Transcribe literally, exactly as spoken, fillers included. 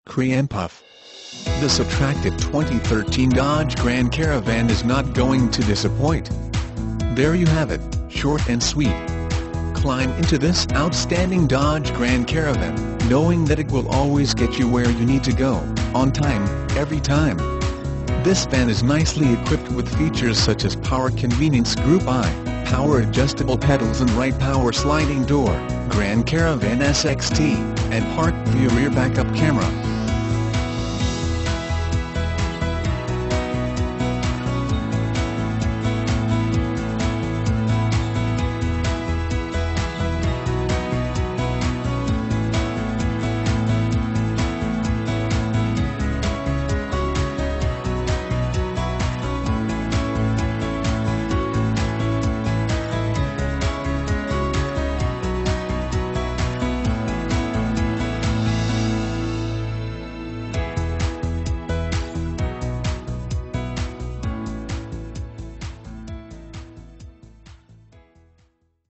Creampuff. This attractive twenty thirteen Dodge Grand Caravan is not going to disappoint. There you have it, short and sweet. Climb into this outstanding Dodge Grand Caravan, knowing that it will always get you where you need to go, on time, every time. This van is nicely equipped with features such as power convenience group I, power adjustable pedals and right power sliding door, Grand Caravan S X T, and ParkView Rear Back-Up Camera.